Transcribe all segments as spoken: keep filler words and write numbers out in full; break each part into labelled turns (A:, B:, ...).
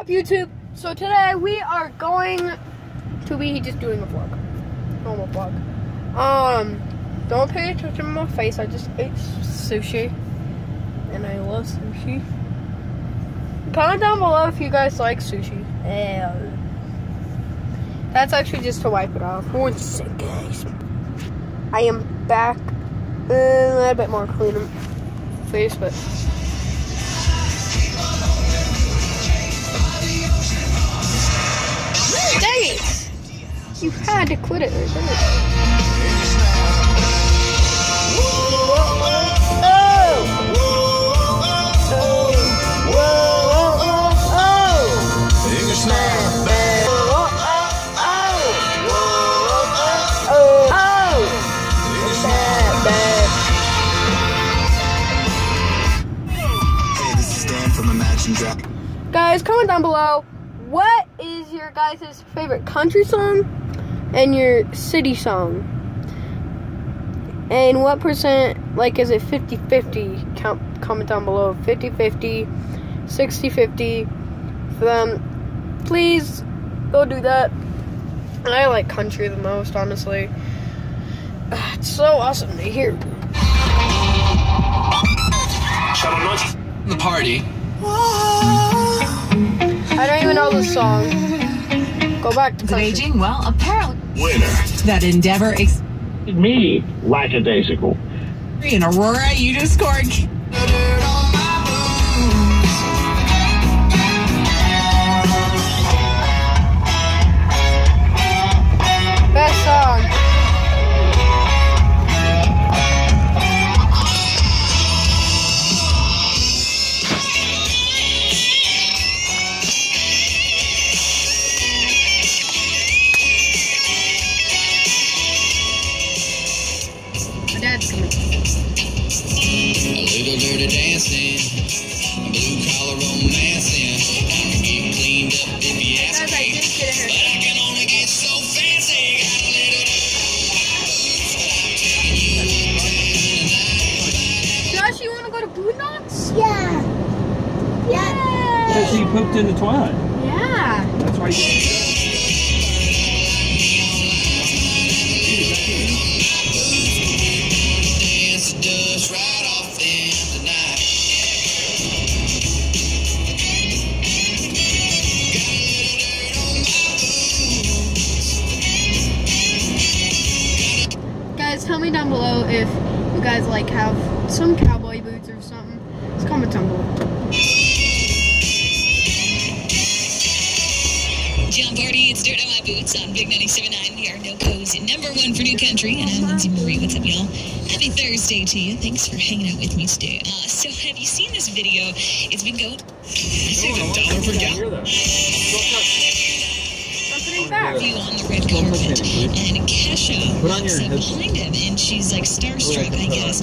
A: up, YouTube? So today we are going to be just doing a vlog. Normal vlog. Um, don't pay attention to my face. I just ate sushi. And I love sushi. Comment down below if you guys like sushi. And that's actually just to wipe it off. One second, guys. I am back. Uh, a little bit more clean face, but... Dang it! You had to quit it right there. Guys, comment down below, what is your guys' favorite country song and your city song? And what percent, like, is it fifty fifty? Comment down below, fifty fifty, sixty fifty. For them, please go do that. And I like country the most, honestly. It's so awesome to hear.
B: The party.
A: I don't even know the song. Go back to country.
C: Aging? Well, apparently.
B: Winner.
C: That Endeavor. Ex
D: Me, lackadaisical.
C: In Aurora, you just scored.
A: Best song. My dad's coming.
E: A little dirty dancing, a blue collar romancing. I can get cleaned up if you ask
A: Guys, I
E: me,
A: did get a
E: but
A: haircut.
E: I can only get so fancy. Got a little
A: Josh, you want to go to Boondocks?
F: Yeah. Yeah.
D: Because he pooped in the toilet.
A: Yeah.
D: That's why you...
E: dance the dust right off them tonight. Got a little dirt on my boots.
A: Guys, tell me down below if you guys like have some cowboy boots or something. Just comment down below.
G: John Barty, it's Dirt on My Boots on Big ninety-seven point nine. We are NoCo's number one for new country. And I'm Lindsay Marie. What's up, y'all? Happy Thursday to you. Thanks for hanging out with me today. Uh, so, have you seen this video? It's been going...
E: I saved a dollar per gallon.
A: Something back.
G: View on the red carpet. And Kesha walks up behind him. And she's like starstruck, I guess.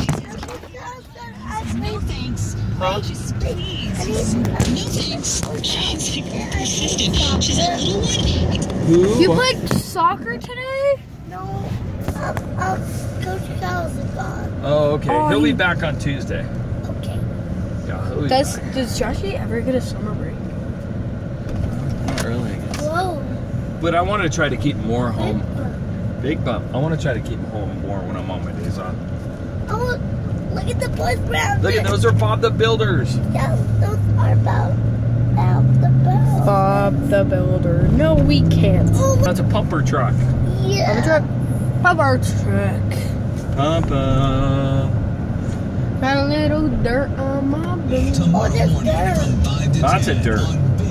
G: No thanks. Just please. No thanks. She's like persistent. She's a little one.
A: You played soccer today?
F: No. Um, um, Coach Carl's gone.
D: Oh, okay.
A: Oh,
D: He'll
A: he-
D: be back on Tuesday.
F: Okay.
D: Yeah, he'll be
A: Does
D: back.
A: Does Joshy ever get a summer break?
D: Not early, I guess.
F: Whoa.
D: But I want to try to keep more home. Big bump. I want to try to keep home more when I'm on my days off.
F: Oh, look at the boys brown.
D: Look at those are Bob the Builders.
F: Yeah, those are about, about the bell.
A: Bob the Builder. No, we can't.
F: Oh,
D: That's a pumper truck.
F: yeah.
A: Pumper truck. Pumper truck.
D: Pumper.
A: Got a little dirt on my boot.
F: Oh, there's dirt.
D: Lots of dirt.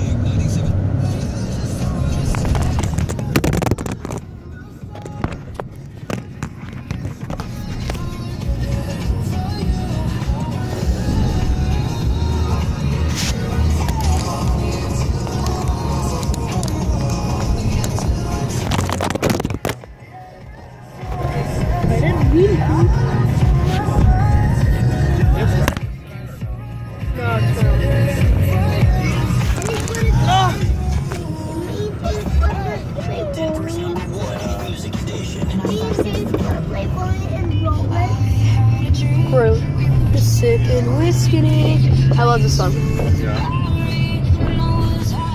A: I didn't mean that. No, it's fine. Oh! We're sipping whiskey. I love this song.
D: Yeah.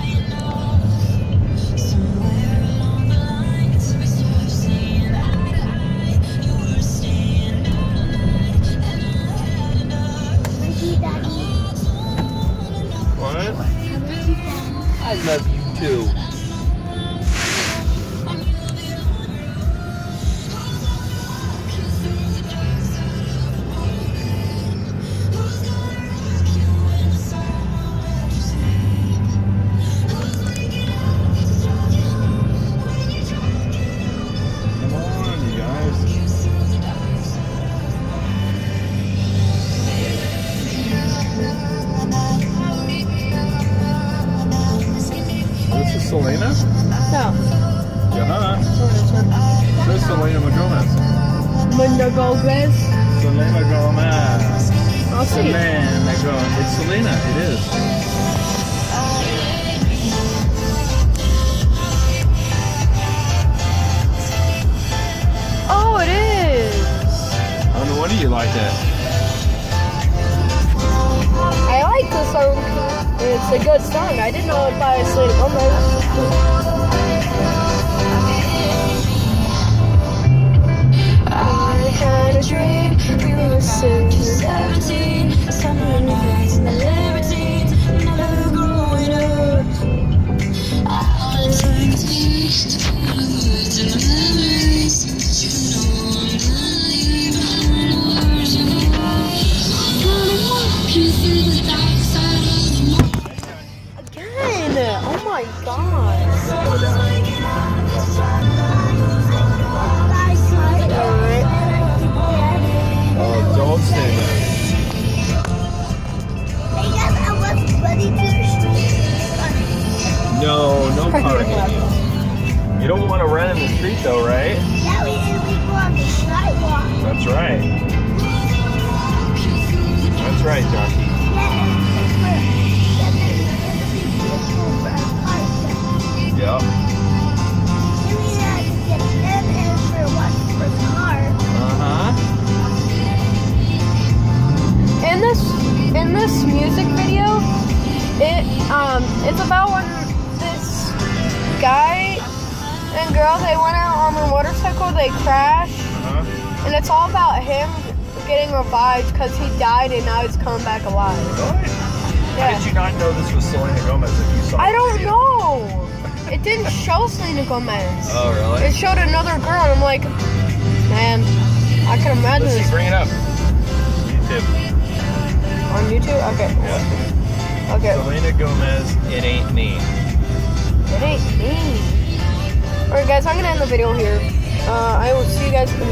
D: I love you too. Come on, you guys. This is Selena?
A: No.
D: Yeah.
A: What is it?
D: This is Selena Gomez.
A: Linda Gomez.
D: Selena Gomez.
A: I'll see.
D: Selena Gomez. It's Selena. It is.
A: Oh, it is.
D: I don't know. What do you like that?
A: I like this song. It's a good song. I didn't know it by Selena Gomez. I had a dream. You were seventeen. Summer nights and the libertines. Never growing up. I was like, words and memories. You know I'm not even words. I'm gonna walk you through the dark side of the moon. Again! Oh my god! Alright.
D: Oh, don't say that.
F: Because I was ready to street.
D: No, no parking. You don't want to run in the street though, right?
F: Yeah, we did. We go on the sidewalk.
D: That's right. That's right, Jockey. Yeah. Uh-huh.
A: In this in this music video, it um it's about when this guy and girl, they went out on their motorcycle, they crashed,
D: Uh-huh.
A: and it's all about him getting revived because he died and now he's coming back alive.
D: Really? How
A: Yeah.
D: did you not know this was Selena Gomez if you saw
A: I
D: the
A: don't
D: video?
A: know. It didn't show Selena Gomez.
D: Oh, really?
A: It showed another girl, and I'm like, man, I can imagine
D: Let's see,
A: this
D: bring it up. YouTube.
A: on YouTube. Okay.
D: Yeah.
A: Okay.
D: Selena Gomez, It Ain't Me.
A: It ain't me. Alright, guys, I'm gonna end the video here. Uh, I will see you guys in the